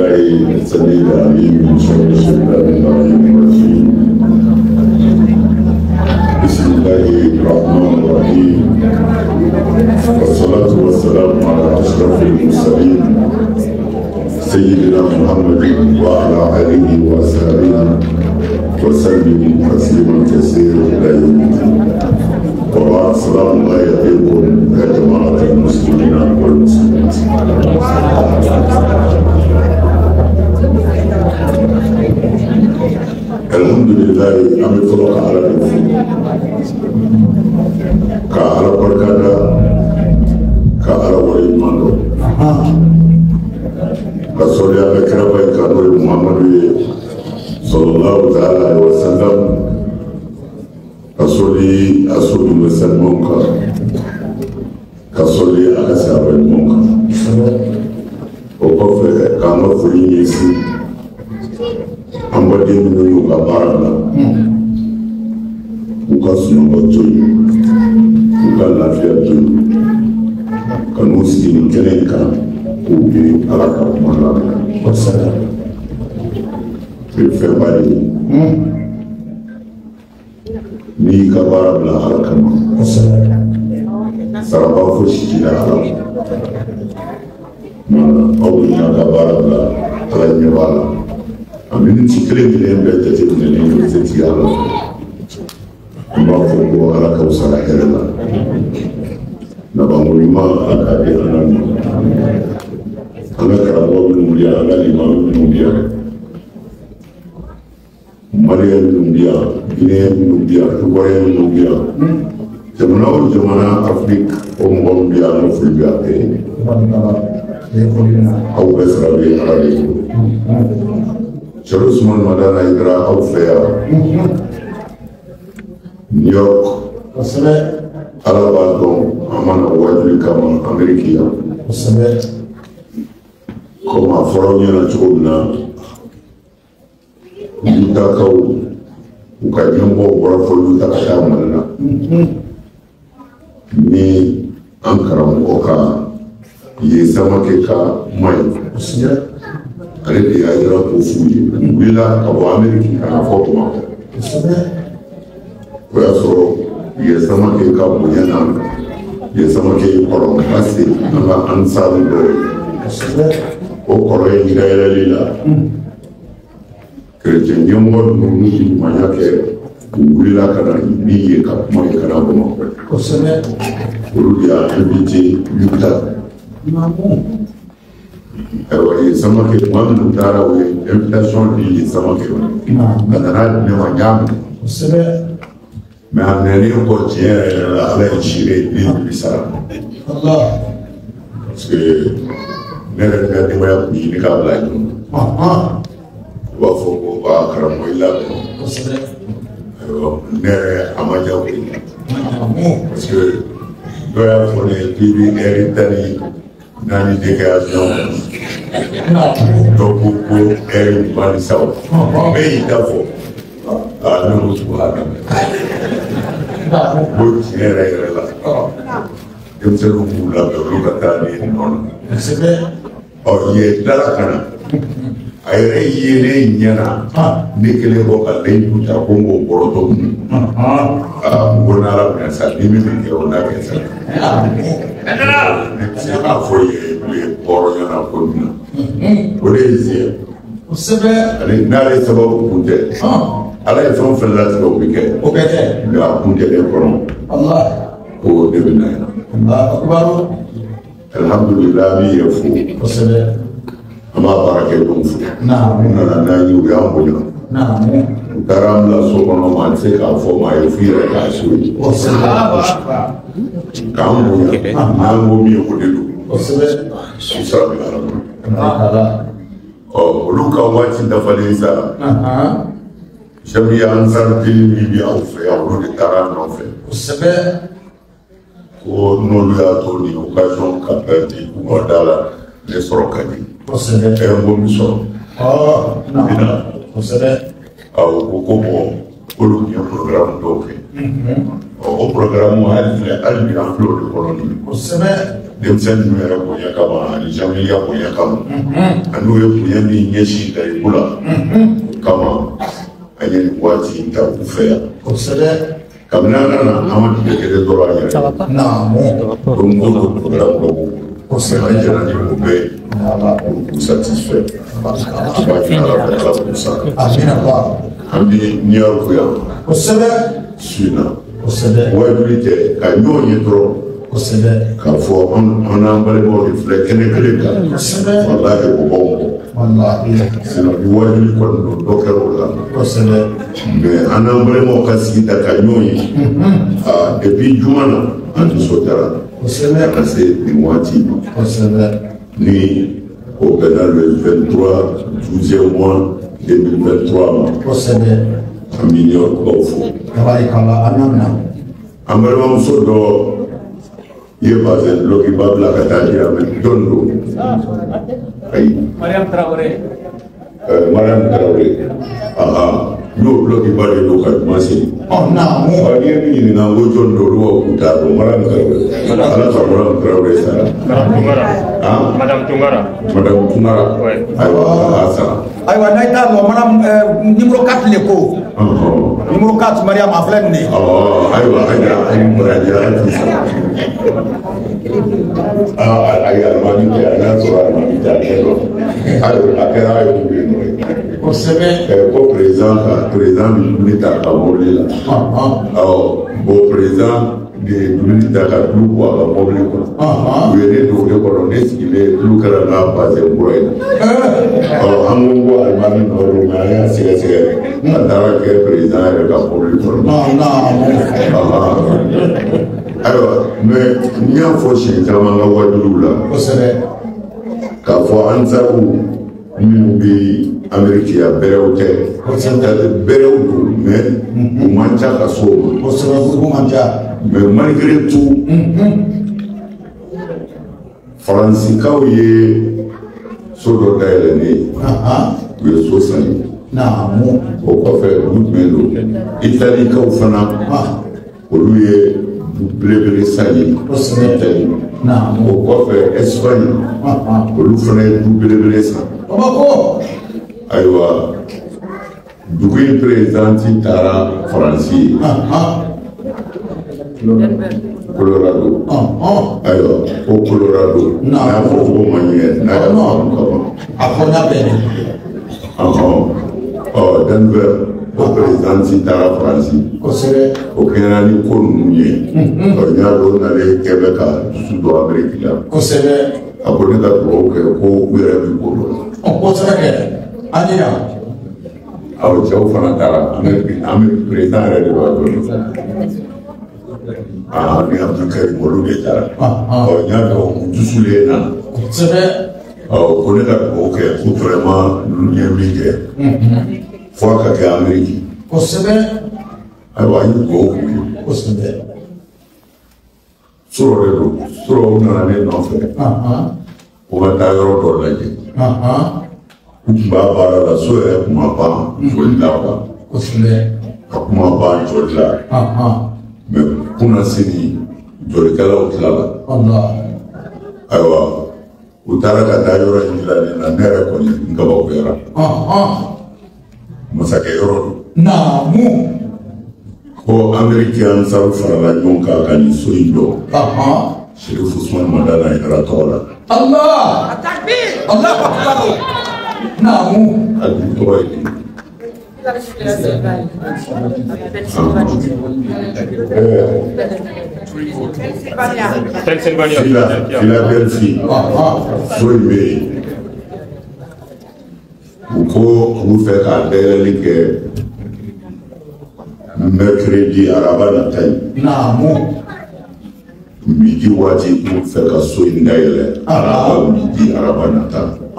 بالله السميع العليم من شر الشيطان الرجيم. بسم الله الرحمن الرحيم، والصلاة والسلام على أشرف المرسلين سيدنا محمد وعلى آله وصحبه وسلم تسليما كثيرا إلى يوم الدين. وبعد السلام عليكم يا جماعة المسلمين والمسلمات. الحمد لله أمي فلوك على الفيل كعلى بركاتا كعلى وليمانو كسولي على كرباي كانوا محمد صلى الله عليه وسلم كسولي أسولي مسلمونك كسولي على سابلمونك وكفر كانوا فرينيسي ambadi minnu ka baara la u ka sunɔgɔ to yen u ka lafiya to yen ka n'u sigi nin kɛnɛ in kan k'u bi ala ka kuma la kosɛbɛ o ye fɛnba de ye n'i y'i ka baara bila ala kama kosɛbɛ saraba fosi t'i la ala aw y'i ka baara bila ala ɲɛ b'a la Amin cikere kelen bɛɛ jateminɛlen don setigiya la an b'a fɔ ko ala ka wusa la hɛrɛ la nabanko ɲuman ala k'a di an na an ka karamɔgɔ minnu bɛ yan an ka limamu minnu bɛ yan maliyɛn minnu bɛ yan gineyɛn minnu bɛ yan tukɔrɔyɛn minnu bɛ yan jamana o jamana afiriki o mɔgɔ min bɛ yan an ka foli bɛ a bɛɛ aw bɛɛ sara bɛ ala de bolo Cheikh Ousmane Madana Aidara aw fɛ yan New York ala b'a dɔn an mana wajuli kama Amérique yan komi a fɔra aw ɲɛna cogo min na Utakaw u ka ɲɛmɔgɔw bɔra fɔ Uta ka taa Mali la ni an karamɔgɔ ka ye Samakɛ ka maɲi ale de y'a yira ko f'u ye u wulila ka bɔ Amérique ka na fɔ Bamakɔ o y'a sɔrɔ ye Samakɛ ka bonya na ye Samakɛ ye kɔrɔ ka se an ka ansari dɔw ye o kɔrɔ ye yɛrɛyɛrɛli la kerecɛn ɲɛmɔgɔ ninnu n'u ye ɲumanya kɛ u wulila ka na min ye ka kuma ye ka na Bamakɔ olu de y'a invité Uta ayiwa ye Samakɛ tuma minnu taara o ye invitation di ye Samakɛ ma ka nana di ne ma n y'a minɛ mais a minɛlen kɔ tiɲɛ yɛrɛ yɛrɛ la ala ye sire ne bi sara parce que ne yɛrɛ ka denbaya kun ɲini k'a bila ɲɔgɔn u b'a fɔ ko karamɔgɔ i labɛn ayiwa ne yɛrɛ a ma diya o ye parce que dɔ y'a fɔ ne ye k'i bɛ ɛri tan ni naani de kɛ avion dɔw ko ɛri mugan ni saba bɛɛ y'i da fɔ ne ko tugu a lamɛn ko tiɲɛ yɛrɛ yɛrɛ la denmisɛnninw b'u labɛn olu ka taa ni nɔ na ye dala ka na a yɛrɛ yelen ɲɛna ne kelen bɔ ka layidu ta ko n k'o bɔrɔ dɔ kun n ko n'ala minɛ sa ni min bɛ kɛ o n'a kɛ sa ne tɛ se k'a fɔ ye bɔrɔ ɲɛna ko min na o de ye ziya ale n'ale sababu kun tɛ ala ye fɛn o fɛn latigɛ o bɛ kɛ nka a kun tɛ ne kɔnɔ ko ne bɛ na yan alhamdulilah an b'i yɛrɛ fo an b'a baara kɛ don fo u nana n'an ye u y'an bonya u taara an bila so kɔnɔ ma an tɛ se k'a fɔ maa ye f'i yɛrɛ k'a so ye k'an bonya n'an ko min ye o de don isa bɛ ala olu ka waati dafalen sa sɛmi ansar kelen min bɛ aw fɛ yan olu de taara nɔfɛ ko n'olu y'a to ni occasion ka bɛn di u ma da la ne sɔrɔ ka di ɛ n ko min sɔrɔ bina ko bɔn olu tun ye programme dɔw kɛ o programme hali bi an filɛ o de kɔnɔ nin denmisɛnnin ninnu yɛrɛ bonya kama ani jamiliya bonya kama ani n'u ye bonya min ɲɛsin tariku la kama an ye nin waati in ta u fɛ yan kabini an nana an ma tile kelen dɔrɔn an yɛrɛ ko n ko programme dɔ b'u bolo an jɛna ni o bɛɛ ye k'u satisfait an b'a ɲini Ala fɛ Ala k'u sara an bɛ New York yan su in na wajuli tɛ ka ɲɔgɔn ye dɔrɔn k'a fɔ an n'an balimaw de filɛ kɛnɛ kelen kan walahi o b'anw bɔ sinon ni wajuli kɔni don dɔ kɛra o la mais an n'an balimaw ka sigida ka ɲɔgɔn ye depuis juma na an nisɔndiyara ka se nin waati ma ni o bɛnna le 23 12e mois 2023 ma an bɛ New York baw fo an balimamuso dɔ ye bazɛn dulɔkiba bila ka taa di yan jɔn don ayi Mariam Traoré n y'o dulɔkiba de don ka juma seli n'i ye min ɲininka n ko jɔn don olu b'a k'u t'a dɔn Mariam Traoré Ala ka Mariam Traoré sara Madame Tunkara ayiwa Ala sara ayiwa n'a t'a dɔn Madame numéro 4 le ko numéro 4 Mariam a filɛ nin ye ayiwa an y'a muraja an t'u sara ayi alimami tɛ an y'a sɔrɔ alimami tɛ a kɛ dɔn ayiwa a kɛra a ye mun bɛ yen nɔ kosɛbɛ ko président min dumuni ta ka mobili la bon président de dumuni ta ka tulu bɔ a ka mobili kɔnɔ u ye ne don o de kɔnɔ ne sigilen tulu kɛra n ka bazɛn kura ye an ko ko alimami nɔ don mais an y'a sɛgɛsɛgɛ a taara kɛ président yɛrɛ ka mobili kɔnɔ ayiwa mais n y'a fɔ siɲɛ caman ka wajuliw la k'a fɔ ansaru minnu bɛ Amérique ya bɛrɛw tɛ bɛrɛw don mais u man ca ka so o ma mais malgré tout Faransikaw ye so dɔ dayɛlɛ ne ye u ye so san ye o kɔfɛ olu jumɛn don Italikaw fana olu ye belebele san ye Itali o kɔfɛ Espagne olu fana ye du belebele san ayiwa dugu in présidenti taara Faransi ye Colorado ayiwa ko Colorado n'a y'a fɔ ko man ɲɛ n'a y'a faamu ka ban Denver o présidenti taara Faransi o kɛra ni ko ninnu ye n y'a dɔn n'ale kɛ bɛ ka dusu don Amérique la a ko ne ka dugawu kɛ ko u yɛrɛ bɛ ko dɔn aw cɛw fana taara Amérique président yɛrɛ de b'a dɔn ni Abdulkarim olu de taara n y'a dɔn u dusulen na ko ne ka dugawu kɛ ko vraiment ninnu ye min kɛ fo a ka kɛ Amérique ayiwa an ye dugawu k'u ye sɔrɔ de don sɔrɔ u nana ne nɔfɛ u ka taa yɔrɔ dɔ lajɛ u tun b'a baara la so yɛrɛ tun ma ban joli la ka kuma ban joli la mais kunna sini jolikɛlaw tilala ayiwa u taara ka taa yɔrɔ in dilan ne na ne yɛrɛ kɔni n kabakuyara masakɛ yɔrɔ don ko Amérique ansaru farala ɲɔgɔn kan ka nin so in jɔ Sheriff Usman Madana yɛrɛ tɔgɔ la a dun tɔgɔ ye Philadelphie so in bɛ yen u ko u fɛ ka dayɛlɛli kɛ mercredi araba nata ye midi waati u fɛ ka so in dayɛlɛ araba midi araba nata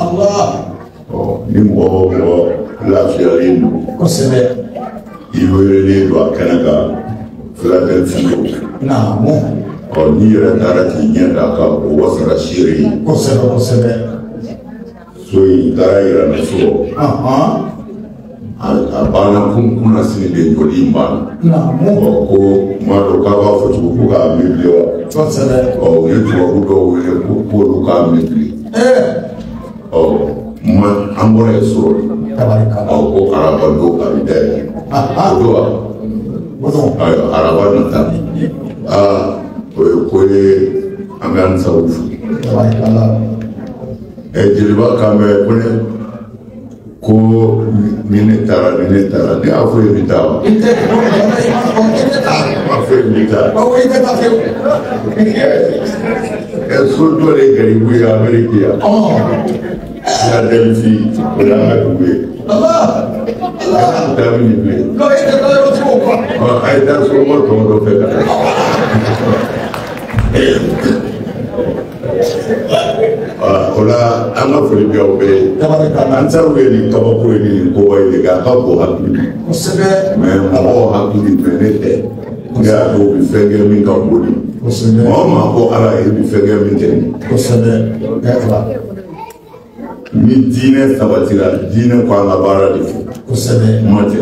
ni mɔgɔ lafiyalen don i welelen don a kɛnɛ kan Philadelphie n'i yɛrɛ taara k'i ɲɛ d'a kan o wasara seere ye so in taara yira ne sɔrɔ abana kuna sini de joli mbana ko maro ka ba fo ko ka mibli wa o ye to do wele ko ka mibli ma amore so ko araba do ka ide do araba na ta ko ye angan sa ufu jeliba ka me ko nene tara ne afo evita so do le gari bu ya amerika ya delfi la ngwe Allah ta mi ni no e ta ro ti ko ai da so mo to do fe ka ola anga fuli bi obe anta weli kaba ko ni ko wali ga ka ko hakili ko sebe me mo hakili benete ya do bi fege min ka bodi ko sebe mo ma ko ala e bi fege min ten ko sebe ya ba ni dine sabatira dine ko ala bara di ko sebe mo te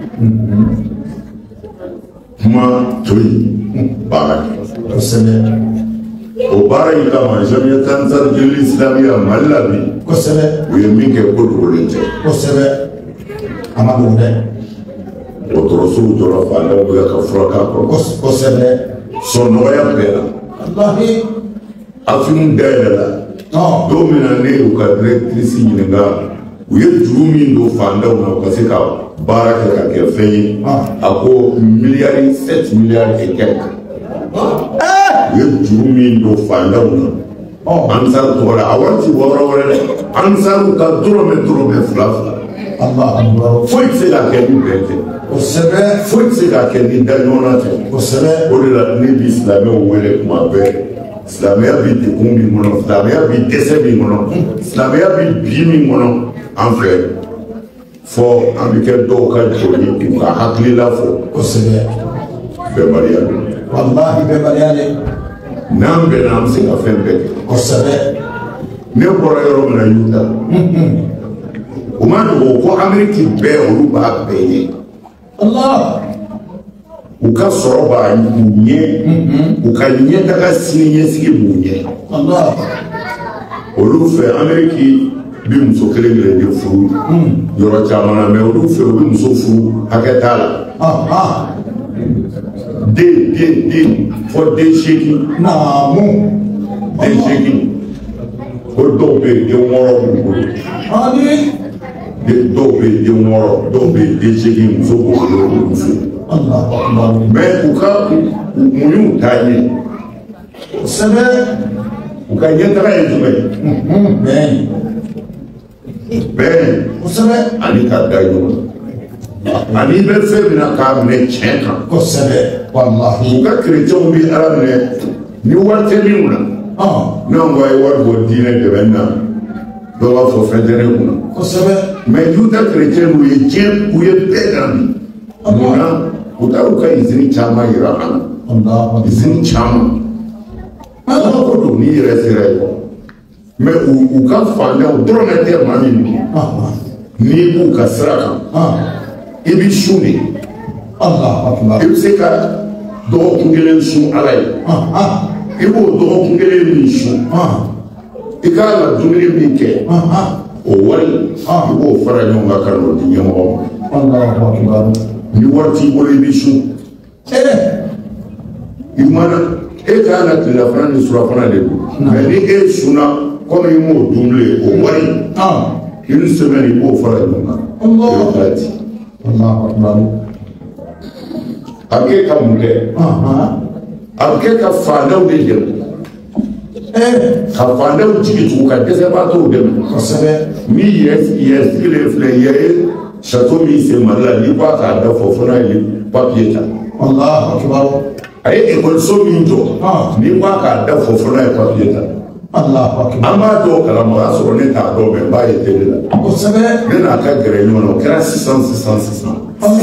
ma toyi bara ko sebe o baara in kama jamiyat ansarul islamiyya malabi kosɛbɛ u ye min kɛ ko dogolen tɛ kosɛbɛ a ma dogo dɛ dɔgɔtɔrɔsow jɔra fandaw bɛ ka fura k'a kɔrɔ kosɛbɛ sɔnɔgɔya bɛɛ la alahi afimu dayɛlɛ la don min na ne y'u ka directrice ɲininka u ye juru min don fandaw na u ka se ka baara kɛ ka kɛ fɛn ye a ko miliyari 7 miliyari et quelques ye juru min don fandaw na ansar tɔgɔ la a wari ti bɔ yɔrɔ wɛrɛ dɛ ansaru ka dɔrɔmɛ fila foyi tɛ se ka kɛ ni bɛn tɛ kosɛbɛ foyi tɛ se ka kɛ ni daɲɔgɔnna tɛ kosɛbɛ o de la ne bi silamɛw wele kuma bɛɛ silamɛya bi degun min kɔnɔ silamɛya bi dɛsɛ min kɔnɔ silamɛya bi bi min kɔnɔ an fɛ fɔ an bɛ kɛ dɔw ka joli k'u ka hakilila fɔ kosɛbɛ bɛnbaliya don wallahi bɛnbaliya de n'an bɛnna an bɛ se ka fɛn bɛɛ kɛ kosɛbɛ ne bɔra yɔrɔ min na Yuta o ma dogo ko Ameriki bɛɛ olu b'a bɛɛ ye Allah u ka sɔrɔ b'a ɲɛ u ka ɲɛtaga sini ɲɛsigi b'u ɲɛ Allah olu fɛ Ameriki bi muso kelen kelen de furu yɔrɔ caman na mais olu fɛ u bɛ muso furu hakɛ t'a la den fɔ den 8 naamu den 8 o dɔw bɛ yen den 6 b'u bolo dɔw bɛ yen den 6 dɔw bɛ yen den 8 muso b'u bolo olu fɛ mais u ka muɲu t'a ɲɛ kosɛbɛ u ka ɲɛtaga ye jumɛn bɛn kosɛbɛ ani ka da ɲɔgɔn ani bɛ fɛn min na k'a minɛ tiɲɛ kan kosɛbɛ wallahi u ka kerecɛnw bɛ ala minɛ ni wari tɛ min kunna n'an ko a ye wari bɔ diinɛ dɛmɛ na dɔw b'a fɔ fɛn tɛ ne kunna kosɛbɛ mais Yuta kerecɛn u ye diɲɛ u ye bɛɛ dan bi munna u taara u ka izini caman yira an na izini caman ala ko don n'i yɛrɛ sera yen mais u ka fandaw dɔrɔmɛ tɛ maa min n'i b'u ka sira kan i bɛ sun de i bɛ se ka dɔgɔkun kelen sun ala ye i b'o dɔgɔkun kelen min sun i k'a ka dumuni min kɛ o wari i b'o fara ɲɔgɔn kan ka n'o di ɲɛmɔgɔ ma ni wari t'i bolo i bɛ sun i mana e k'an ka tilelafana ni surafana de don mais ni e sunna komi i m'o dun bilen o wari une semaine i b'o fara ɲɔgɔn kan i bɛ taa di a bɛ kɛ ka mun kɛ a bɛ kɛ ka fandaw de dɛmɛ ka fandaw jigi tugu ka dɛsɛbaatɔw dɛmɛ kosɛbɛ ni yɛrɛ sigilen filɛ yɛrɛ sato min sen Mali la n'i b'a k'a da fɔ fo n'a ye papiye ta a ye ekɔliso min jɔ n'i b'a k'a da fɔ fo n'a ye papiye ta an b'a dɔn kalama o y'a sɔrɔ ne t'a dɔn mais n b'a ye télé la kosɛbɛ ne n'a ka gɛrɛ ɲɔgɔn na o kɛra 600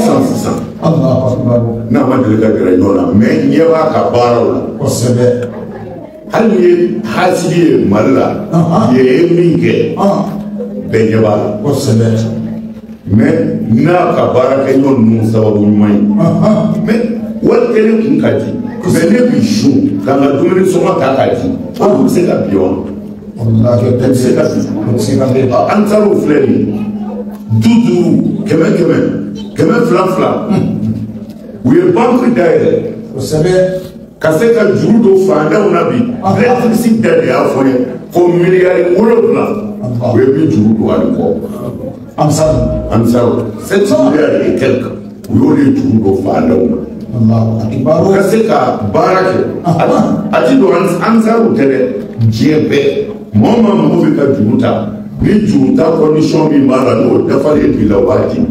n'a ma deli ka gɛrɛ ɲɔgɔn na mais ɲɛ b'a ka baaraw la kosɛbɛ hali ni ye hasidi ye Mali la ye min kɛ bɛɛ ɲɛ b'a la kosɛbɛ mais n'a ka baara kɛ ɲɔgɔn ninnu sababu ɲuman ye mais wari kɛlen kun ka di mais ne bi su ka n ka dumuni sɔngɔ ta k'a di olu bɛ se ka bi wa tɛ se ka bi an taar'o filɛ nin du duuru kɛmɛ kɛmɛ kɛmɛ fila fila u ye banque dayɛlɛ kosɛbɛ ka se ka juru don fantanw na bi électricité da de y'a fɔ n ye ko miliyari 7 u ye min juru don ale kɔ Ansaro 7 milliards et quelques u y'o de juru don fantanw na u ka se ka baara kɛ a ti don Ansaro tɛ dɛ diɲɛ bɛɛ mɔgɔ ma mago bɛ ka juru ta ni juru ta condition min b'a la n'o dafalen bi la o b'a di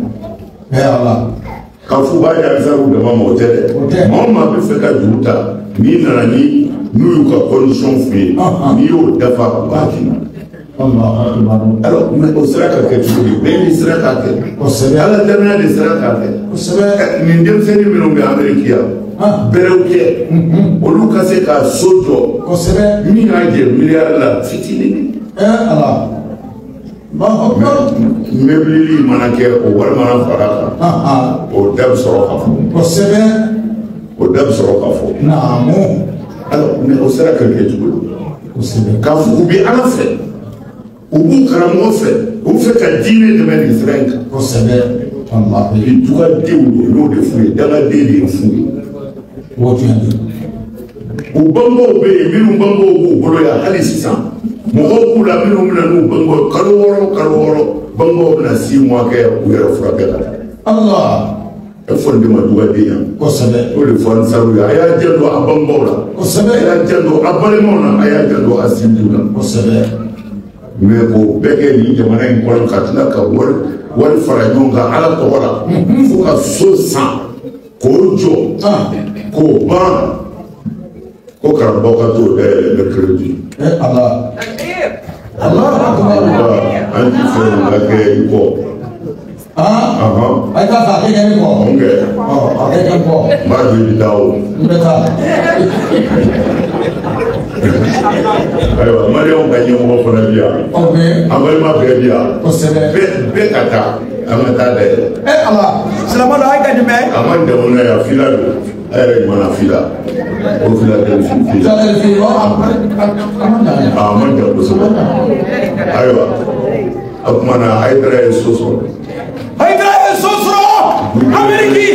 ka fɔ b'a ye Ansaro dama ma o tɛ dɛ mɔgɔ ma bɛ fɛ ka juru ta n'i nana ni n'u y'u ka condition f'u ye n'i y'o dafa o b'a di alors mais o sera ka kɛ cogo di bɛɛ ni sera ka kɛ ala danaya de sera ka kɛ nin denmisɛnnin minnu bɛ Amérique yan bɛrɛw kɛ olu ka se ka so jɔ min y'a jɛ miliyari la fitinin meubleli mana kɛ o wari mana fara kan o da bɛ sɔrɔ ka fɔ o da bɛ sɔrɔ ka fɔ alors mais o sera ka kɛ cogo di k'a fɔ u bɛ ala fɛ u b'u karamɔgɔ fɛ u bɛ fɛ ka diinɛ dɛmɛ nin sira in kan bi dugadenw de y'o de f'u ye dangaden de ye f'u ye u bangebaw bɛ yen minnu bangebaw b'u bolo yan hali sisan mɔgɔw b'u la minnu bɛna n'u bangebaw kalo wɔɔrɔ bangebaw bɛna 6 mois kɛ u yɛrɛ furakɛ la e fɔ nin de ma dugaden yan o de fɔ Ansaro ye a y'a janto a bangebaw la a y'a janto a balimaw la a y'a janto a sinjiw la mais k'o bɛɛ kɛ nin jamana in kɔnɔ ka tila ka wari fara ɲɔgɔn kan ala tɔgɔ la fo ka so san k'o jɔ k'o ban ko karamɔgɔ ka t'o dayɛlɛ mercredi an ti fɛ o ka kɛ i kɔ a ka fa kɛ ni kɔ a kɛ kɔ n b'a joli da o ayiwa mariyamu ka ɲɛmɔgɔ fana bi yan an balima bɛɛ bi yan bɛɛ ka taa an ka taa dɛ silamɛdɔ a ye ka jumɛn a ma dɛmɛ n'a ye fila don a yɛrɛ ɲuman fila o fila tɛ fila a ma dɛmɛ kosɛbɛ ayiwa o tuma na Hayidara ye so sɔrɔ Amérique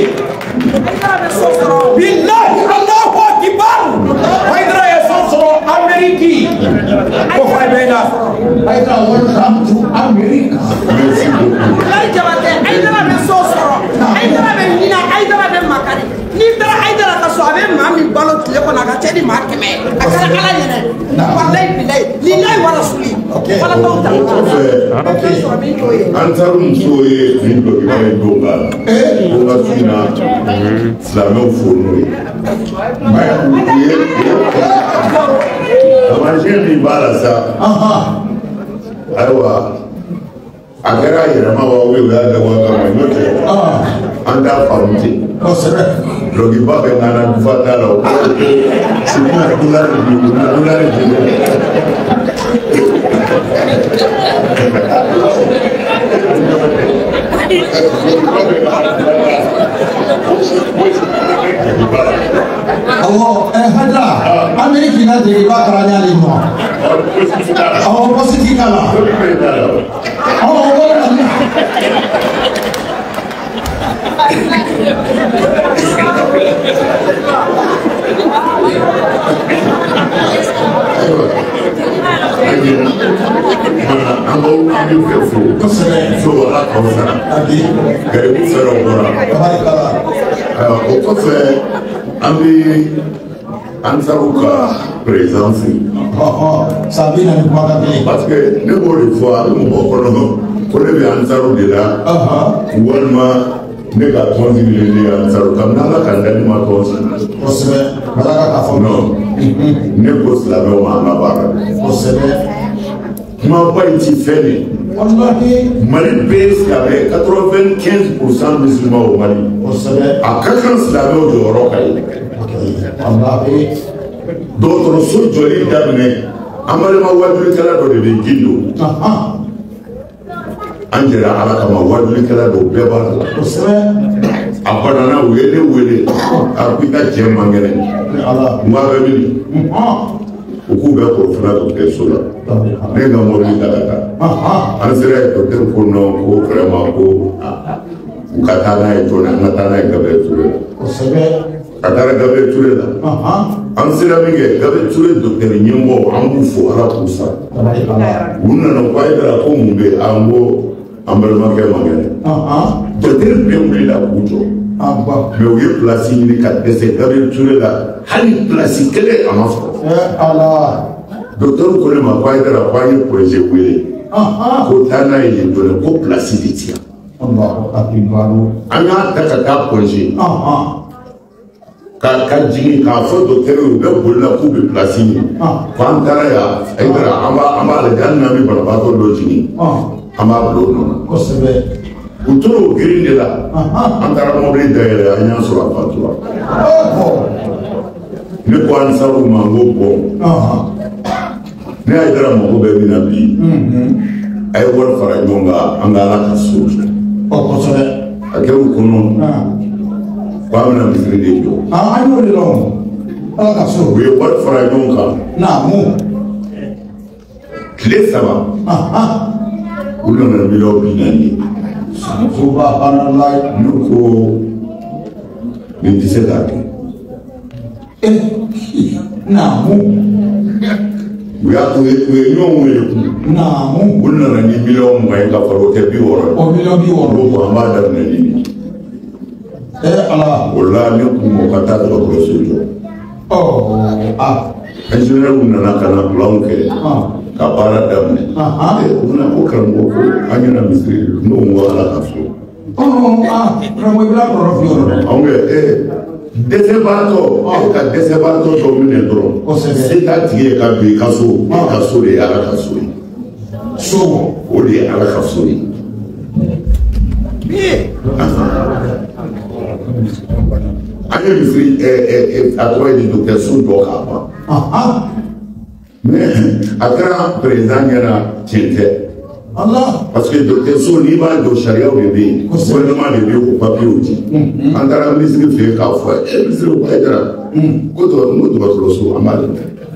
billahi Allahu akbar Hayidara ye so sɔrɔ Amérique ko fa bɛ na Hayidara welcome to America merci beaucoup Hayidara bɛ so sɔrɔ Hayidara bɛ ɲina Hayidara bɛ makari n'i taara Hayidara ka so a bɛ maa min balo tile kɔnɔ a ka cɛ di maa 100 a kɛra ala ɲɛnɛ walayi bilayi lilayi wa rasuli wala tɔw ta Ansaro muso ye nin dɔkiba ye don k'a la ko ka su in na silamɛw fo n'o ye tamasiyɛn min b'a la sa ayiwa a kɛra yɛrɛma wa o y'a dabɔ a kama n'o tɛ an t'a faamu ten dɔkiba bɛ nana dufa t'a la o kɔrɔ ye ko dulari de Hadra, Amérique n'a de pas travailler les noirs. On va se dire là. an b'aw fɛ fo so ala k'aw sara garibu fɛrɛw bɔra o kɔfɛ an bɛ Ansaro ka présence parce que ne b'o de fɔ a bɛ mɔgɔw kɔnɔ ko ne bɛ Ansaro de la walima ne ka tɔn sigilen de ye Ansaro kabini ala ka dali ma tɔn sigi non ne ko silamɛw ma an ka baara kumaba in ti fɛn de Mali bɛɛ ye silamɛ 95% musulmans au Mali a ka kan silamɛw jɔyɔrɔ ka ye dɔgɔtɔrɔso jɔli daminɛ an balima wajulikɛla dɔ de bɛ Gindo Angela ala kama wali kala do beba abana wele abika jema ngene ala mwa beli uku be ko fana do kesola nega mo bi kala ansere ko te ko no ko vraiment ko ukatana e tona natana e gabe ture katara gabe ture la ansira minge gabe ture do tere nyimbo ambu fo ala kusa unna no kwaida ko mumbe ambo ambal make mangene docteur be la kujo mais o ye place ni ka dese gabe ture la hali place kele amafo ala docteur ko le ma kwaida la kwaye projet wele ko tana e do ko place ditia Allahu akbar ana taka projet ka jini ka fo docteur be bolla ku be place ni fantara ya aidara amba le ganna mi barba ko do jini amba lo no ko sebe utoro grinde la antara mo be de anya so la fatura ne ko an sabu mango bo ne aidara mo be bi na bi ay wol fara jonga angala kasu ko sebe akeu kono Bamana misiri de jo. Ayo de lo. Ala kaso. We what for I don't come. Na mu. Kile sama. Ulo na bilo binani. Subhanallah. Nuko. Binti sedaki. Na mu. We are to know na mu. Ulo na ni bilo mo ay ka faro te bi woro. O bilo bi woro. Ko amada na ni. Allah wala ne kuma kata da prosejo engineer unana kana plan ke ka para dam una ko kan ko anyana misri no wala kaso ramo ibla profio onge desebato ka desebato domine dro c'est ta tie ka bi kaso de ala kaso so o de ala kaso Ayo misri atwa di docteur Soudou Kaba. Mais akara président yana tiente. Allah parce que docteur Soudou ni ba do sharia o bebe. Gouvernement de bio ko papier oti. Andara misri fe ka fo. Misri ko edara. Ko to mo do so amale.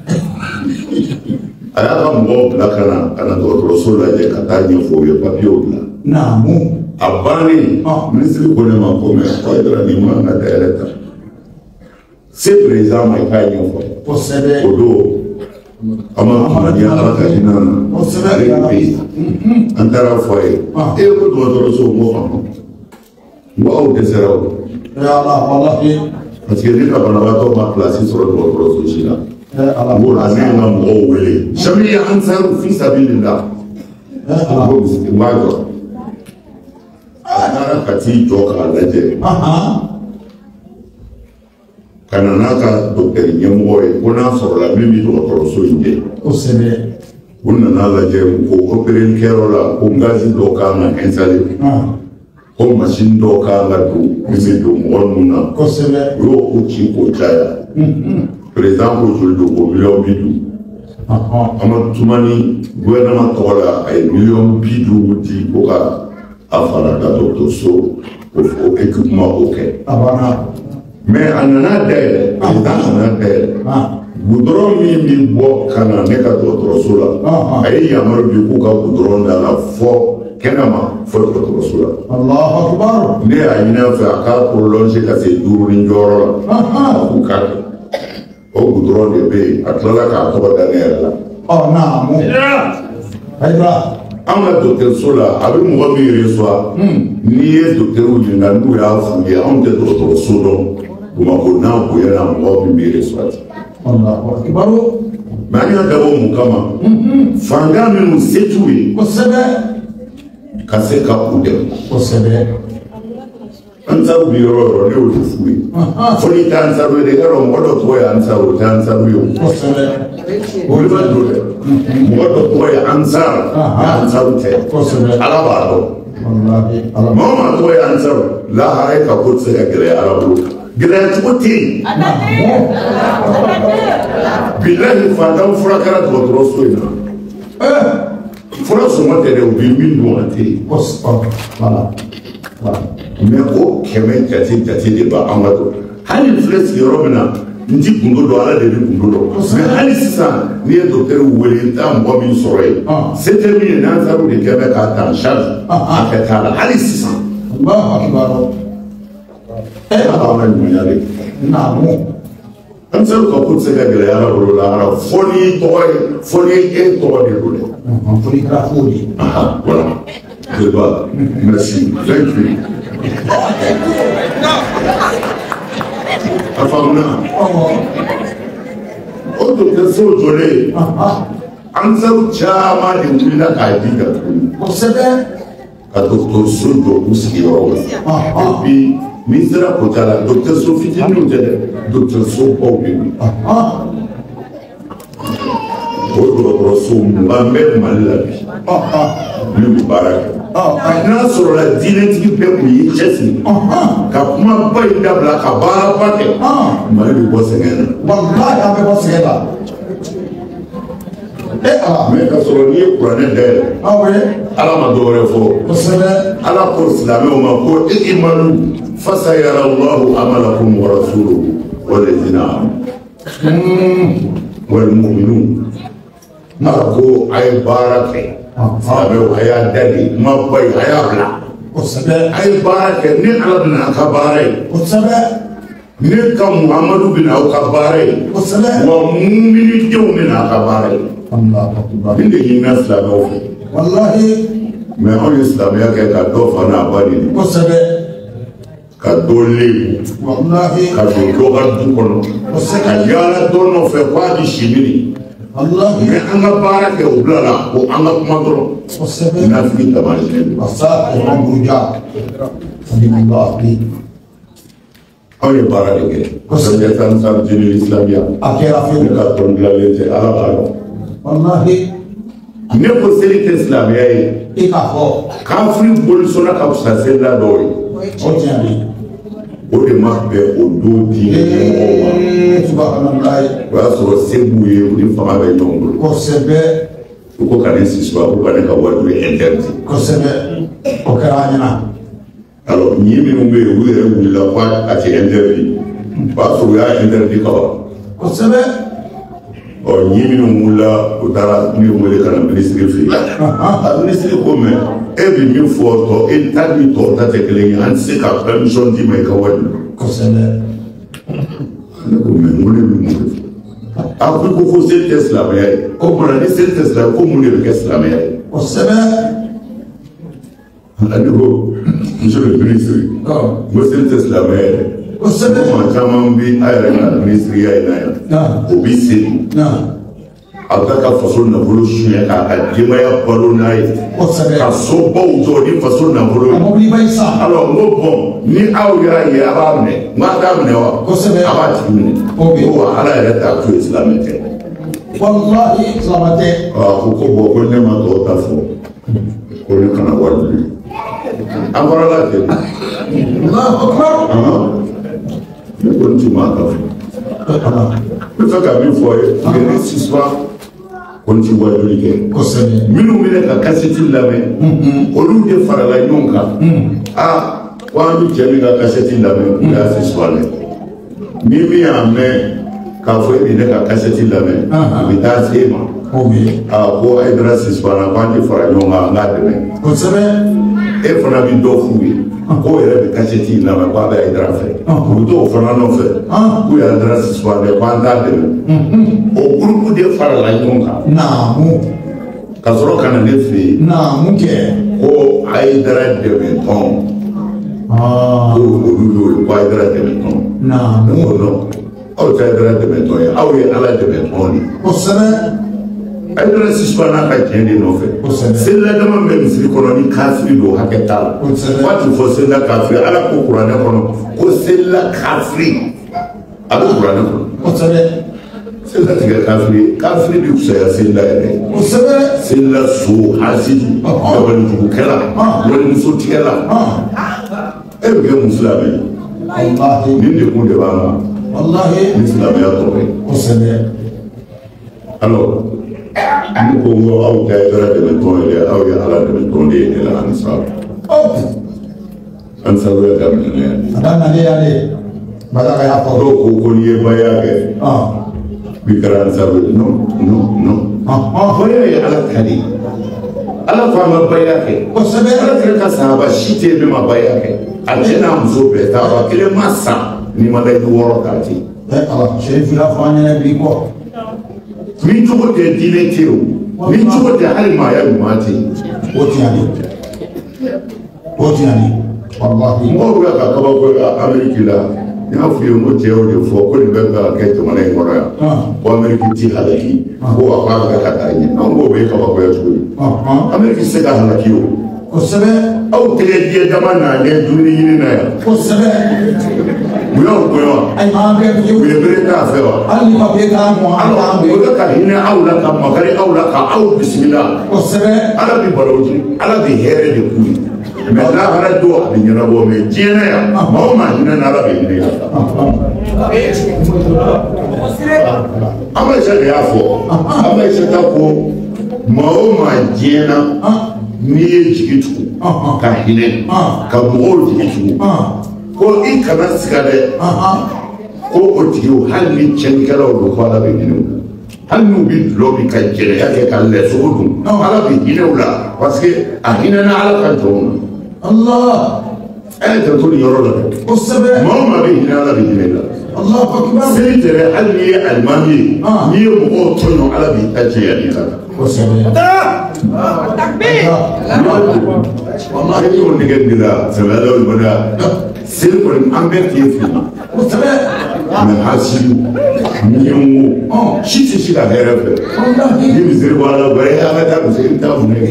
Aya ka mo la kana do so la je kata ni fo yo papier o la. Na mu abani ministre ko ne ma ko me ko edra ni ma na directeur c'est président ma ka ni fo posséder odo ama ya ala ka ina posséder antara fo e ko do so mo fa mo au desero ya Allah wallahi parce que ni ka bana ba to ma place sur le so china Allah mo la ne ma mo wele shami ansar fi sabilillah Allah mo Anara kati joka laje. Kana naka dokter nyemboy kuna sorla mimi to toroso inde. Osebe. Kuna nalaje ko operation kerola ko ngazi doka na ensale. Ko machine doka la do mimi do monuna. Osebe. Yo uchi ko taya. Par exemple je do ko million bidu. Ama tumani gouvernement tola ay million bidu di ko ka afara da docteur so au équipement auquel mais anana d'aide anana d'aide goudron mi bo kana ne ka docteur so la ay yamar bi ku ka goudron da la fo kenama fo docteur so la Allahu akbar ne ayina fa ka ko longer ka se duru ni joro la ku ka o goudron de be atla ka to da ne la na mu ayba Anga docteur Sola, avec moi qui reçoit, ni docteur ou n'a nous a fouillé, on te docteur Sodom, ou ma connaît pour y aller moi qui reçoit. Allah, qui parle? Mais il y a d'abord mon kama. Fanga nous c'est tué. Posséder. Casser capoude. Posséder. Ansa biro ne o fui. Foni tansa be de garo modo toy ansa o tansa bio. Posséder. Oliver Dole. Modo toy ansa. Ansa o te. Posséder. Alabado. Wallahi. Mama toy ansa la haray ka kutse ka gre alabro. Gre tuti. Billahi fandam furakara to rosoina. fɔlɔ sɔngɔ tɛ dɛ u bɛ min dɔn a tɛ yen. Voilà. Mais o kɛmɛ jate de b'an ka don hali filɛ sigiyɔrɔ min na n ti gundo dɔn ala de bɛ gundo dɔn mais hali sisan n'i ye docteur wele n t'a mɔgɔ min sɔrɔ yen se tɛ min ye n'an taara o de kɛ bɛ k'a ta en charge a kɛ t'a la hali sisan. Ala ka ɲuman de. An sera ka ko tɛ se ka gɛlɛya ala bolo la ara fo ni tɔgɔ ye fo ni e tɔgɔ de don dɛ. Fo ni kɛra fo de. Voilà. Je dois. Merci. Thank you. A faamuna. O dɔgɔtɔrɔso jɔlen an sera caman de wulila k'a di datugu. Kosɛbɛ. Ka dɔgɔtɔrɔso jɔ u sigiyɔrɔ la. Et puis n'i sera kota la dɔgɔtɔrɔso fitininw tɛ dɛ dɔgɔtɔrɔso baw de don. O dɔgɔtɔrɔso mugan bɛ Mali la bi. Min bɛ baara kɛ. N'a sɔrɔla diinɛtigi bɛɛ tun y'i cɛsiri ka kumaba in dabila ka baaraba kɛ Mali bɛ bɔ sɛgɛn na. Walahi an bɛ bɔ sɛgɛn na. Mais ka sɔrɔ n'i ye kuranɛ dayɛlɛ Ala ma dɔwɛrɛ fɔ. Kosɛbɛ. Ala ko silamɛw ma ko i'malu fasayara Allahu amalakum wa rasuluhu walladhina amanu wal mu'minun. Ala ko a ye baara kɛ. Silamɛw a y'a dali kumaba in a y'a bila. Kosɛbɛ. A ye baara kɛ ni Ala bɛna a ka baara ye. Kosɛbɛ. Ne ka Muhamadu bɛna aw ka baara ye. Kosɛbɛ. Wa muminidenw bɛna a ka baara ye. Nin de ɲinina silamɛw fɛ. Walahi. Mais anw ye silamɛya kɛ ka dɔ fa n'a ba de ye. Kosɛbɛ. Ka dɔ lebu. Walahi. Ka don dɔ ka du kɔnɔ. Kosɛbɛ. Ka yaala dɔ nɔfɛ k'a di si mini. Walahi. Mais an ka baara kɛ o bila la ko an ka kuma dɔrɔn. Kosɛbɛ. Nafiki taamasiyɛn don. Wasa o man buruja. Alhamdulilahi. Anw ye baara de kɛ. Kosɛbɛ tan san jeni islamiya. A kɛra fewu. Ne ka tɔn dilanlen tɛ Ala b'a dɔn. Walahi. Ne ko seli tɛ silamɛya ye. I k'a fɔ. Kafiri bolisɔnna ka fisa selila dɔw ye. O tiɲɛ de. O de ma bɛn o don diinɛ ɲɛmɔgɔw ma. Subahanallahi. O y'a sɔrɔ se b'u ye u ni fanga bɛ ɲɔgɔn bolo. Kosɛbɛ. U ko ka ne sisuba ko ka ne ka wari interdit. Kosɛbɛ. O kɛra an ɲɛna. Alors ɲi minnu bɛ yen u yɛrɛ wulila ko a tɛ interdit. O y'a sɔrɔ u y'a interdit ka ban. Kosɛbɛ. Ɲi minnu wulila u taara min wele ka na minisiri fɛ yen. A minisiri ko mɛ e bɛ min fɔ tɔ e ta ni tɔw ta tɛ kelen ye an tɛ se ka permission d'i ma i ka wari. Kosɛbɛ. Ne ko mɛ n ko ne bɛ mun de fɔ. A ko fo seli tɛ silamɛya ye. Ko kumana ni seli tɛ silamɛya ko mun de bɛ kɛ silamɛya ye. Kosɛbɛ. Ne ko monsieur le ministre n ko seli tɛ silamɛya ye. Kosɛbɛ. Maa caman bɛ a yɛrɛ ka minisiriya in na yan. O bɛ seli. A bɛ ka faso nafolo suɲɛ k'a ka denbaya balo n'a ye. Kosɛbɛ. Ka sobaw jɔ ni faso nafolo ye. A mɔbili ba yi san. Alors n ko bɔn ni aw yɛrɛ ye a b'a minɛ n k'a t'a minɛ wa. Kosɛbɛ. A b'a tigi minɛ. Ko wa Ala yɛrɛ t'a to yen silamɛ tɛ. Walahi silamɛ tɛ. Ko bɔn ko ne ma tɔw ta fɔ ko ne kana wari bilen. An bɔra la ten. Ne ko n ti maa ka fɔ. N bɛ fɛ ka min fɔ ye ne sisuba ko n ti wajuli kɛ. Kosɛbɛ. Minnu bɛ ne ka kasɛti lamɛn olu de farala ɲɔgɔn kan. Ko an bɛ cɛ min ka kasɛti lamɛn o y'a sisuba dɛ. Ni min y'a mɛn k'a fɔ e bɛ ne ka kasɛti lamɛn o bɛ taa se e ma. Ko Hayidara sisubana ko an ti fara ɲɔgɔn kan an k'a dɛmɛ. Kosɛbɛ. E fana bɛ dɔ f'u ye. Ko yɛrɛ bɛ kasɛti in lamɛn ko a bɛ Hayidara fɛ. U bɛ t'o fana nɔfɛ. K'u ye Hayidara sisubana ye ko an t'a dɛmɛ. O gurupu de farala ɲɔgɔn kan. Naamu. Ka sɔrɔ ka na ne fɛ yen. Naamu kɛ. Ko Hayidara dɛmɛtɔn. Ko olu y'o ye ko Hayidara dɛmɛtɔn. Naamu. Ne ko non. Aw tɛ Hayidara dɛmɛtɔn ye aw ye Ala dɛmɛtɔn de. Kosɛbɛ. Hayidara sisubana ka tiɲɛ de nɔfɛ. Selila dama min bɛ misiri kɔnɔ ni kafiri don hakɛ t'a la. Waati fɔ selila kafiri Ala ko kuranɛ kɔnɔ ko selila kafiri a bɛ kuranɛ kɔnɔ. Kosɛbɛ. Selila tigɛ kafiri bɛ fisaya selila yɛrɛ. Kosɛbɛ. Selila so hasidi dabalijugukɛla walimusotigɛla e bɛ kɛ mun silamɛ ye. Nin de kun de b'an kan. Ni silamɛya tɔgɔ ye. Kosɛbɛ. Alors Congo au Taïra de Tonde, au Yala de Tonde et la Ansar. Ansar de Adamane, Madame Apollo, Koulié Bayake. Bikara Ansar, non. Voyez à la Kali. À la femme Bayake. Vous savez, la Kassava, Chité de ma Bayake. À Jenam Zobe, Tava, et le Massa, Nimada du Workati. Alors, j'ai vu la femme et Bico. Ni cogo tɛ diinɛ tɛ o ni cogo tɛ hali maaya ɲuman tɛ o tiɲɛ wallahi mɔgɔw bɛ ka kabako la Amérique la n y'a f'i ye n ko cɛw de fɔ ko nin bɛ ka kɛ jamana in kɔnɔ yan ko Amérique ti halaki ko a k'a bɛ ka taa ɲɛ an k'o bɛ kabakoya cogo di Amérique tɛ se ka halaki o kosɛbɛ aw tɛgɛ diɲɛ dama nalen dumuni ɲini na yan kosɛbɛ u y'aw bonya wa u ye bere t'a fɛ wa hali ni papiye t'an mɔ an t'an bɛ o bɛ ka hinɛ aw la ka makari aw la ka aw bisimila kosɛbɛ ala bi balo di ala bi hɛrɛ de k'u ye mɛ lahara don a bɛ ɲɛnabɔ mɛ diɲɛ na yan maa o maa hinɛ n'ala bɛ hinɛ la Amayisa de y'a fɔ Amayisa ta ko maa o maa diɲɛ na n'i ye jigi tugu ka hinɛ ka mɔgɔw jigi tugu ko I kana siga dɛ ko o tigiw hali ni tiɲɛnikɛlaw don ko ala bɛ hinɛ u la hali n'u bɛ dulɔ min ka jɛnɛya kɛ ka lɛsogo dun ala bɛ hinɛ u la parce que a hinɛna ala ka jɔnw na Allah a ye janto nin yɔrɔ la dɛ kosɛbɛ maa o maa bɛ hinɛ ala bɛ hinɛ la Allahu akbar seli tɛrɛ hali n'i ye alimami ye n'i ye mɔgɔw tɔɲɔ ala b'i ta jɛya n'i la kosɛbɛ wallahi ni o nɛgɛ dira sɛbɛlaw bada seli kɔni an bɛɛ tɛ fili kosɛbɛ mɛ hasidu ɲɛngo si tɛ se ka hɛrɛ fɛ ni misiri bɔ ala bɔ an ka taa misiri ta mun ye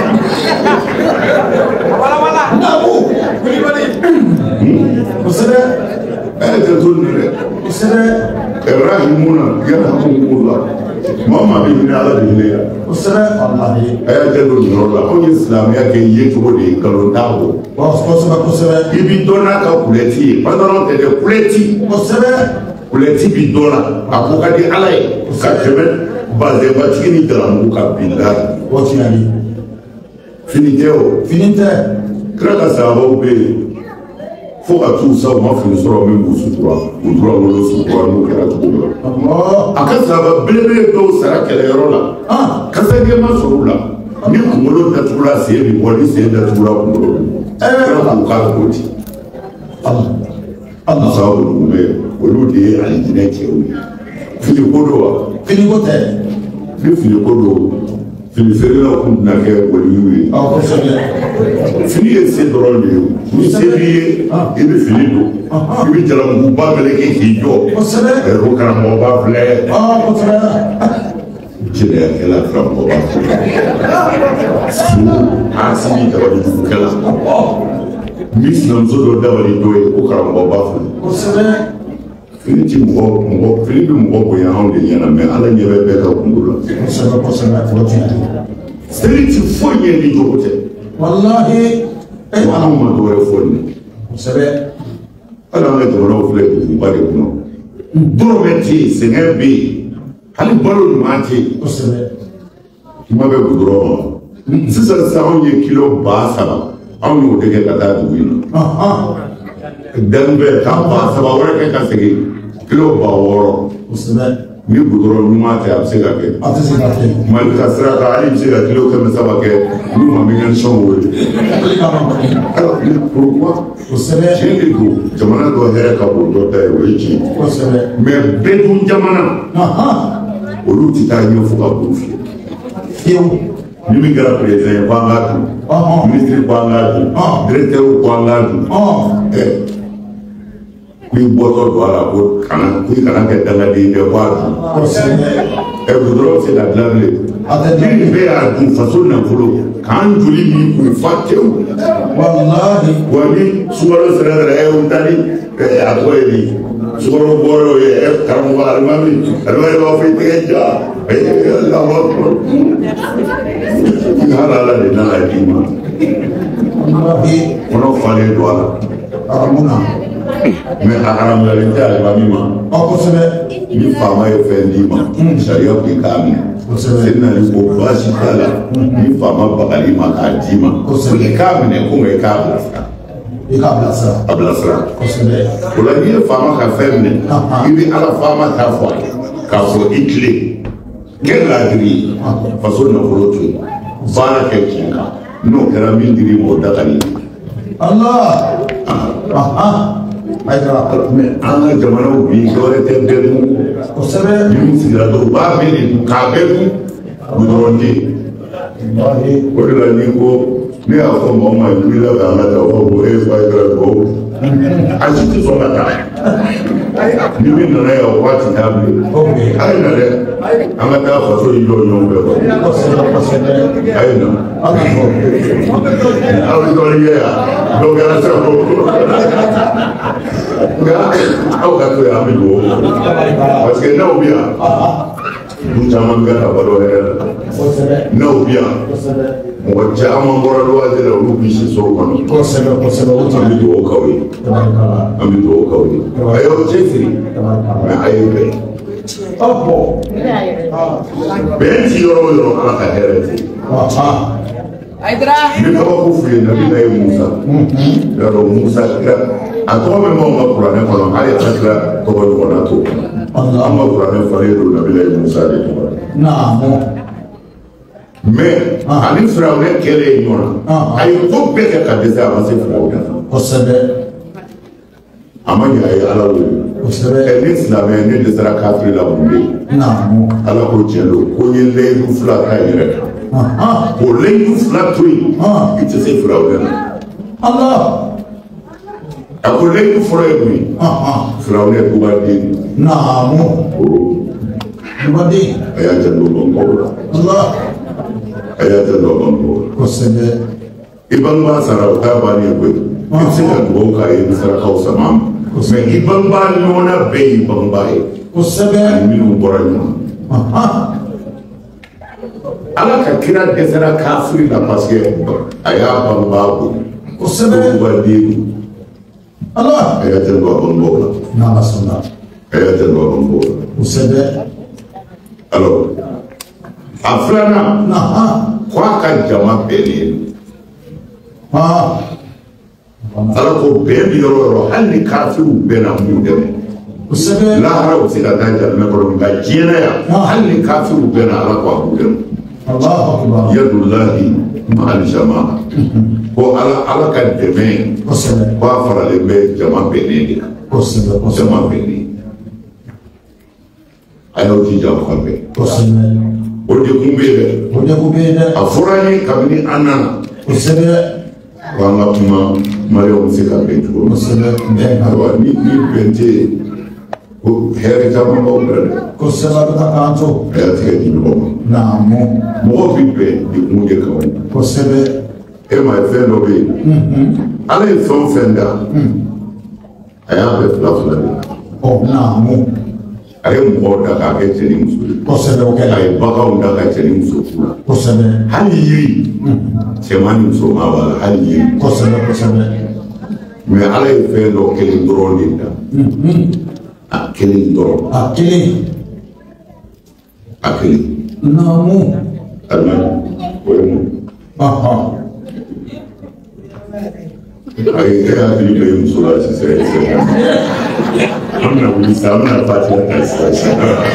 kosɛbɛ tɛ to nin dɛ kosɛbɛ Ibrahimuna yarhamullah maa maa bɛ hinɛ ala de hinɛ yan kosɛbɛ wallahi a y'a jɛ don nin yɔrɔ la anw ye silamɛya kɛ ye cogo de ye nkalon t'a bɔ kosɛbɛ kosɛbɛ I bi dɔn n'a ka kulɛti ye pantalon tɛ dɛ kulɛti kosɛbɛ kulɛti bi dɔn na a ko ka di ala ye ka tɛmɛ bazɛnbatigi ni dalamugu ka bin da o tiɲɛ fini tɛ o fini tɛ kira ka sababu bɛ yen fo ka t'u sa u ma fini sɔrɔ min b'u sutura u tora wolo sutura n'u kɛra cogo min na a ka saba belebele dɔw sara kɛlɛyɔrɔ la kasajɛ ma sɔrɔ u la ni kunkolo datugula sen bi bɔ ni sen datugula kunkolo kira k'u k'a ko di sababu ninnu bɛ olu de ye alijinɛ cɛw ye fini ko don wa fini ko tɛ ni fini ko don fini feerelaw tun tɛna kɛ waliyu ye fini ye se dɔrɔn de ye ni se b'i ye I bɛ fini don I bɛ jalamuguba meleke k'i jɔ ko karamɔgɔba filɛ jɛnɛyakɛla karamɔgɔba filɛ su asimi dabalijugukɛla min sinamuso dɔ dabali dɔ ye ko karamɔgɔba filɛ fini ti mɔgɔ fini bɛ mɔgɔ bonya anw de ɲɛna mɛ ala ɲɛ bɛ bɛɛ ka kungo la seli ti foyi ɲɛ ni jogo tɛ wallahi wa anw ma dɔ wɛrɛ fɔ nin kosɛbɛ hali an ka jamanaw filɛ duguba de kɔnɔ dɔrɔmɛ tɛ yen sɛgɛn bɛ yen hali balo ɲuman tɛ yen kosɛbɛ kuma bɛ gudɔrɔn ma sisan sisan anw ye kilo 3,000 anw y'o de kɛ ka taa dugu in na Denver ka 3,000 wɛrɛ kɛ ka segin kilo 6,000 kosɛbɛ ni gudɔrɔn ɲuman tɛ a bɛ se ka kɛ a tɛ se ka kɛ Mali ka sira kan hali bɛ se ka kilo 700 kɛ n'u ma mécanicien wele alors pourquoi kosɛbɛ tiɲɛ de don jamana dɔ hɛrɛ ka bon dɔ ta ye o ye tiɲɛ kosɛbɛ mais bɛɛ dun jamana olu tɛ taa ɲɛ fo ka bon fiyewu ni min kɛra président ye ko an k'a dun ministre ko an k'a dun directeur ko an k'a dun k'i bɔtɔ don a la ko kana kɛ dangaden bɛɛ bɔ a dun gudɔrɔn bɛ se ka dilan bilen ni bɛɛ y'a dun faso nafolo k'an joli min k'u fa tewu wallahi wa ni sukaro sera dɔrɔn n taa ni a tɔgɔ ye di sukaro bɔrɔ ye karamɔgɔ alimami b'a fɔ i tɛgɛ ja lawa hali ala de nana d'i ma kɔnɔ falen don a la aramuna mɛ a haramuyalen tɛ alimami ma kosɛbɛ ni faama ye fɛn d'i ma sariya ko i k'a minɛ Sina ni ko baasi tala ni fama bakali ma ka dima ko ka mine ko ngai ka ablasra ko la ni fama ka femne ibi ala fama ta fo ka fo ikle ken la diri faso na folotu bana ke kinka no kera min diri mo dakali Allah anga jamana bi dole te belu ko sebe ni sigira do ba beli ka belu buronde ko la ni ko ni a ko mo ma ni la ba la ko bo e fa gra ko aji ti so la ta ni min na ya wa ti ta bi ai na le anga ta fa so yo yo be ko sebe ai na ai do ya do ga sa ko au ka to ya mi do parce que na obia nous jamon ga ba do na obia mo jamon bora do ade la ru bi so ko ko sebe o ta mi do kawi ami do kawi ayo jefri ayo be opo ben ti yo ala ka hereti Aidra ni ko ko fi na bi na Musa ya ro Musa ka ako me mo ma Qur'an ko no ay takra ko ko na to amma Qur'an fa re na bi na Musa de na mo mais ani Firaun kele nyona ay ko be ka desa ba se Firaun ko sebe amanya ay ala ko sebe ni Islam ni de sara kafir la bumbi na mo ala ko jelo ko ni le du fla ka yere ko le du fla tui it is Firaun Allah ako le du fla mi Firaun ko ba di na mo badi aya jelo bongo Allah aya jelo bongo ko sebe ibang ba sara ka ba ni ko it's a go ka yi sara ka usama mais ibang ba nona be ibang ba ko sebe mi no bora ni ala ka kira desera kafiri la parce que aya bang ba ko sebe ba di Allah aya jelo bongo na basuna aya jelo bongo ko sebe alors afrana na kwa ka jama beli ala ko bɛn bi yɔrɔ yɔrɔ hali ni kafiru bɛɛ na mun dɛmɛ kosɛbɛ lahara u bɛ se ka taa jalimɛ kɔrɔ nka diɲɛ yan hali ni kafiru bɛɛ na ala ko a b'u dɛmɛ yadullahi ma'al jama ko ala ka dɛmɛ kosɛbɛ ko a faralen bɛ jama bɛnnen de kan kosɛbɛ jama bɛnnen a y'aw jija aw ka bɛn kosɛbɛ o de kun bɛ yen dɛ o de kun bɛ yen dɛ a fɔra n ye kabini an nana kosɛbɛ ko an ka kuma mariyamu bɛ se ka bɛn cogo min kosɛbɛ bɛn na ayiwa ni bɛn tɛ yen ko hɛrɛ caman b'aw la dɛ kosɛbɛ a bɛ ka k'an to a y'a tigɛ di ɲɔgɔn ma naamu mɔgɔw bɛ bɛn dekun de kan kosɛbɛ e ma ye fɛn dɔ bɛ yen ala ye fɛn o fɛn da a y'a bɛɛ fila fila de ɔ naamu a ye mɔgɔw da k'a kɛ cɛ ni muso ye kosɛbɛ o a kɛra ye baganw da ka cɛ ni muso furu la kosɛbɛ hali yiri cɛman ni musoman b'a la hali yiri kosɛbɛ kosɛbɛ mɛ ala ye fɛn dɔ kelen dɔrɔn de da a kelen dɔrɔn a kelen a kelen naamu alimami o ye mun ayi e hakili bɛ muso la sisan an bɛna wuli sisan an bɛna pati la taa sisan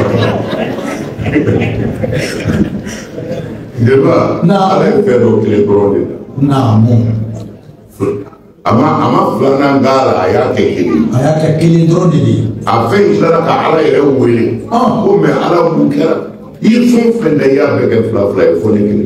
jeliba ala ye fɛn dɔ kelen dɔrɔn de da naamu a ma filanan k'a la a y'a kɛ kelen a y'a kɛ kelen dɔrɔn de ye a fɛn tilala ka ala yɛrɛ wele ko mɛ ala mun kɛra i ye fɛn o fɛn da i y'a bɛɛ kɛ fila fila ye fo ne kelen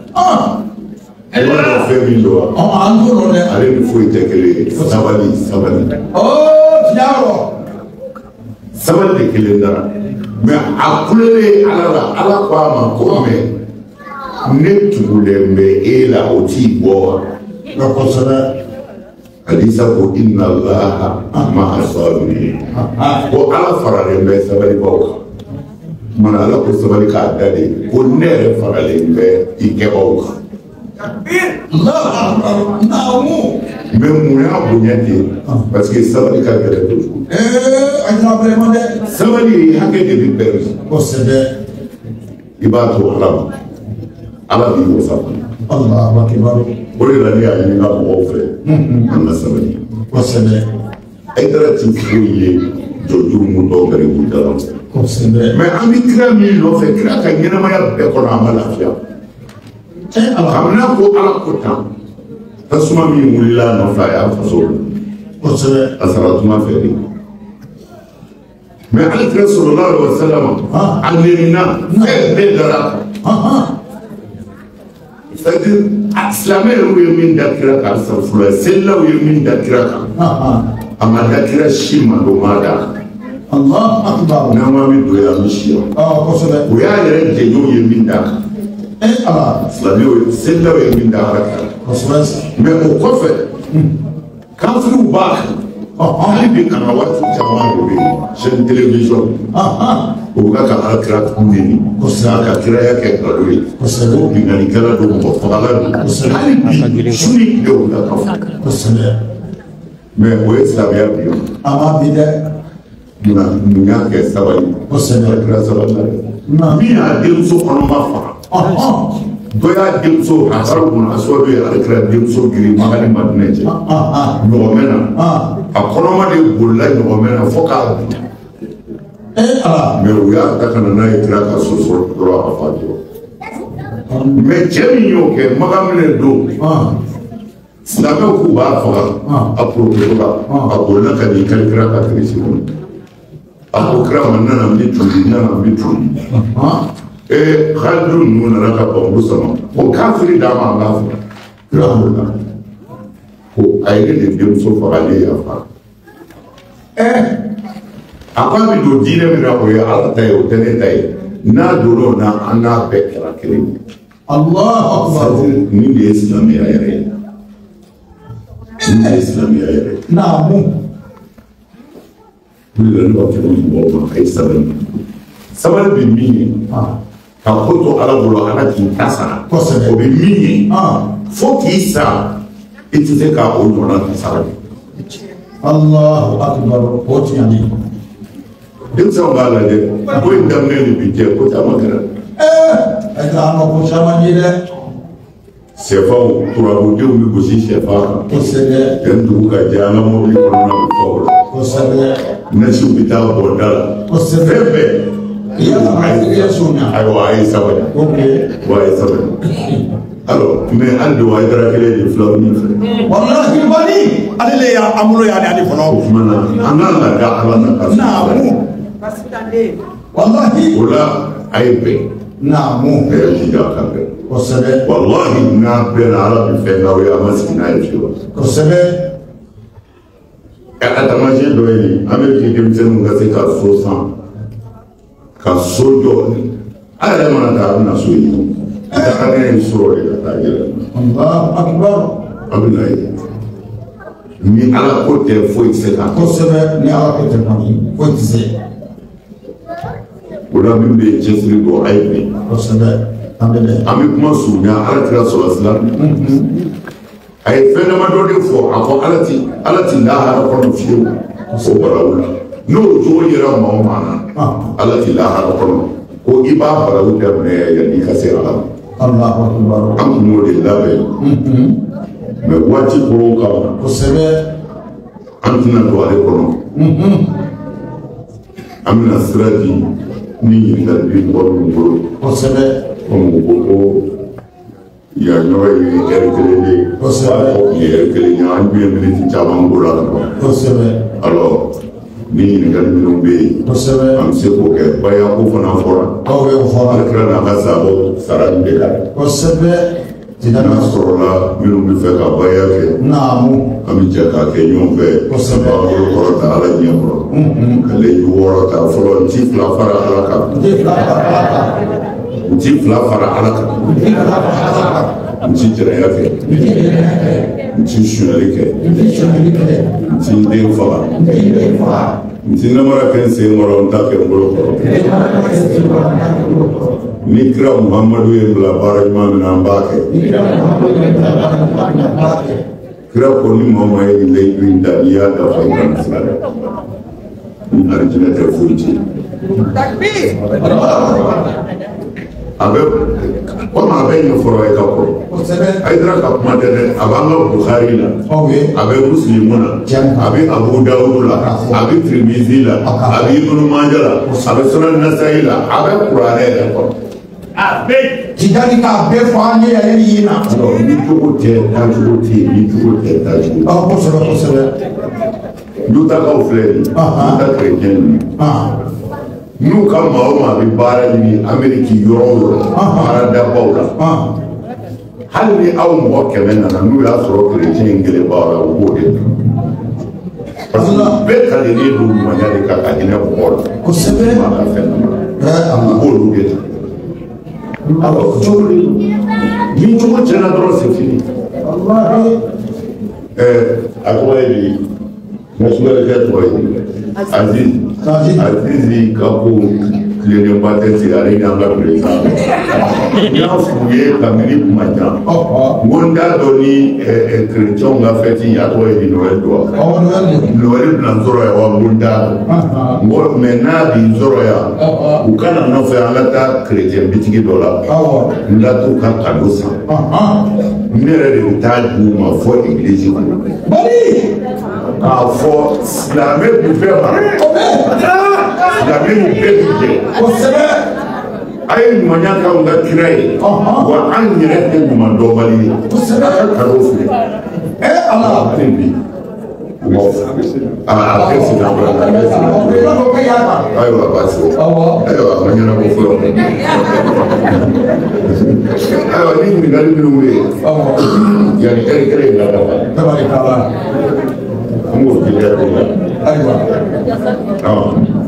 i b'a dɔn fɛn min don wa an t'o dɔn dɛ ale ni foyi tɛ kelen ye sabali sabali tiyarɔ sabali de kelen dara mɛ a kulelen ala la ala ko a ma ko mɛ ne tugulen bɛ e la o t'i bɔ wa kosɛbɛ Hadisa ko inna allaha ma'a sabirin ko ala faralen bɛ sabalibaw kan mana ala ko sabali k'a da de ko ne yɛrɛ faralen bɛ i kɛbaw kan naamu mɛ mun y'a bonya ten parce que sabali ka gɛlɛn kojugu a jira bɛrɛma dɛ sabali hakɛ de bɛ pɛrɛn kosɛbɛ ibato ala bi wasa Allahu akbar o de la ni a ɲini ka mɔgɔw fɛ an ka sabali kosɛbɛ e taara ti foyi ye jɔjuru mun dɔw bɛɛ b'u dala kosɛbɛ mais an bɛ kira min nɔfɛ kira ka ɲɛnamaya bɛɛ kɔnɔ an ma lafiya kabini ko ala ko tan tasuma min wulila a nɔfɛ a y'a faso kosɛbɛ a sara tuma fɛ de mais alakira sallallahu alaihi wasallam a nɛnina fɛn bɛɛ dara c'est-à-dire silamɛ yɛrɛw ye min da kira kan safurula selilaw ye min da kira kan a ma da kira si ma don ma da Allahu akbar n'an ma min don yan an bɛ si yan kosɛbɛ o y'a yɛrɛ jɛɲɔgɔn ye min da kan ala silamɛw ye selilaw ye min da ala kan kosɛbɛ mais o kɔfɛ kafiriw b'a kan hali bi kan ka waati caman de bɛ yen chaîne télévision o bɛ ka alakira nɛni k'a ka kiraya kɛ nkalon ye ko binkannikɛla don mɔgɔ fagala don hali bi su ni tile o la ka fɔ kosɛbɛ mais o ye silamɛya bi yen a ma bi dɛ mun y'a kɛ sabali kosɛbɛ alakira sabali la dɛ min y'a denmuso kɔnɔma faga dɔ y'a denmuso a taara kunna a sɔrɔ bɛ alakira denmuso giri magali madinɛ cɛ ɲɔgɔnmɛ na a kɔnɔma de bolila ɲɔgɔnmɛ na fo k'a bin ala mais o y'a ta ka na n'a ye kira ka so sɔrɔ dɔrɔn a fa jɔ mais cɛ min y'o kɛ magaminɛ don silamɛw k'u b'a faga a porokoto la a bolila ka n'i kari kira ka kirisi kɔnɔ a ko kira ma nana n bɛ tuli nana n bɛ tuli Khalidu ninnu nana ka bambu sama o kafiri d'a ma a b'a faga kira bolila ko a ye ne de denmuso faga ne y'a faga a ko a bɛ don diinɛ min na o ye ala ta ye o tɛ ne ta ye n'a donna o na an n'a bɛɛ kɛra kelen ye Allahu akbar nin de ye silamɛya yɛrɛ ye nin de ye silamɛya yɛrɛ ye naamu nin de la ne b'a fɔ mɔgɔw ma a ye sabali sabali bɛ min ye ka ko to ala bolo ala k'i ta sara kosɛbɛ o bɛ min ye fo k'i sara i tɛ se ka o ɲɔgɔnna ta sara de Allahu akbar o tiɲɛni denmisɛnw b'a lajɛ ko in daminɛ ni bi cɛ ko caman kɛra e ka an ka ko caman ye dɛ sɛfanw turabudenw bɛ gosi sɛfan kan kosɛbɛ yan dugu ka jɛ an ka mɔbili kɔnɔna bɛ fɔ o la kosɛbɛ nasiw bɛ taa bɔnda la kosɛbɛ fɛn bɛɛ i y'a faamu a ye sun na ayiwa a ye sabali wa a ye sabali alors mais hali de wa dara kelen de filaw ni fɛ wallahi bani ale le y'a an bolo y'ale ale fɔlɔ o tuma na an ka laada ala ta ka naamu wallahi o la a ye bɛn naamu a ye jija a ka bɛn kosɛbɛ wallahi n'a bɛnna ala bɛ fɛn k'aw ye a ma sigi n'a ye fiyewu kosɛbɛ a taamasiyɛn dɔ ye nin an bɛ k'i denmisɛnninw ka se ka so san ka so jɔ a yɛrɛ mana taa a bɛna so ye a ka ne ye sɔrɔ de ka taa yɛlɛma Allahu akbar a bɛna ye ni ala ko tɛ foyi tɛ se k'a kɛ kosɛbɛ ni ala ko tɛ kɔni foyi tɛ se o la min bɛ cɛsiri don a ye bi kosɛbɛ an bɛ bɛn an bɛ kuma surunya ala kira sɔrɔ sira a ye fɛn damadɔ de fɔ a fɔ ala ti lahara kɔnɔ fiyewu o barawu la n'o jogo yera maa o maa na ala ti lahara kɔnɔ ko i b'a barawu daminɛ yanni i ka se ala ma Allahu akbar an tun b'o de labɛn mais waati koron kama kosɛbɛ an tɛna don ale kɔnɔ an bɛna sira di ni ɲininkali bi mɔgɔ minnu bolo kosɛbɛ komi u ko ko yan yɔrɔ ye ɛri kelen de ye kosɛbɛ o tun ye ɛri kelen ye an tun ye miniti caman k'o la ka ban kosɛbɛ alors ni ɲininkali minnu bɛ yen kosɛbɛ an bɛ se k'o kɛ bayako fana fɔra aw bɛ o fɔra ala kira n'a ka sababu sara nin de la kosɛbɛ n'a sɔrɔla minnu bɛ fɛ ka baya kɛ naamu an bɛ jɛ k'a kɛ ɲɔgɔn fɛ kosɛbɛ ka bolo kɔrɔ ta ala ɲɛ kɔrɔ ka leju wɔɔrɔ ta fɔlɔ n ti fila fara ala kan n tɛ fila fara ala kan n ti fila fara ala kan n ti jɛnɛya kɛ n ti sonyali kɛ n ti den faga n ti namara kɛ n sen kɔrɔ n t'a kɛ n bolo kɔrɔ ni kira muhamadu ye bila baara ɲuman min na an b'a kɛ kira ko ni maa ma ye nin layidu in da n'i y'a dafa i kana sira dɛ ni alijinɛ tɛ foyi ci abe comme abe ɲɛfɔra ye ka kɔrɔ Haidara ka kuma tɛ dɛ a b'an ka Bukhari la a bɛ Muslimu la a bɛ Abu Dawud la a bɛ Tirmizi la a bɛ Ibn Majah la a bɛ Sunan Nasa'i la a bɛ Kuranɛ yɛrɛ kɔrɔ Tijani k'a bɛɛ fɔ an ye yɛrɛ ni yen na ni cogo tɛ taacogo tɛ yen ni cogo tɛ taacogo kosɛbɛ kosɛbɛ dutakaw filɛ nin duta chrétien ninnu n'u ka maa o maa bɛ baara ɲini Amérique yɔrɔ o yɔrɔ baaradabaw la hali ni aw mɔgɔ 100 nana n'u y'a sɔrɔ chrétien in kelen b'aw la u b'o de dun parce que bɛɛ kalenen don ɲumanya de kan ka hinɛ mɔgɔw la kosɛbɛ maa ka fɛn na u b'olu de ta alors cogo de don ni cogo tiɲɛna dɔrɔn c'est fini a tɔgɔ ye di Masuwɛrɛkɛ tɔgɔ ye di Azizi ka ko tilenenba tɛ sigi ale ni an ka président n y'a f'u ye kabini kuma jan n ko n t'a dɔn ni chrétienw ka fête a tɔgɔ ye di Noël don Noël bɛna n sɔrɔ yan wa n ko n t'a dɔn n ko mais n'a b'i sɔrɔ yan u kana n nɔfɛ an ka taa chrétien bitigi dɔ la n ka t'u ka cadeau san ne yɛrɛ de bɛ taa d'u ma fɔ église kɔnɔ k'a fɔ silamɛ b'u bɛɛ mara silamɛ b'u bɛɛ b'u jɛ kosɛbɛ a ye ɲumanya k'anw ka kira ye wa an yɛrɛ tɛ ɲuman dɔnbali ye kosɛbɛ a ka cadeau filɛ Ala ni bi a tɛ sigi an kɔrɔ a tɛ sigi an kɔrɔ ayiwa baasi ayiwa a ma ɲɛnabɔ fɔlɔ ayiwa ni ɲininkali minnu bɛ yen yanni kɛrɛnkɛrɛn in ka dafa an b'o jeliya de la ayiwa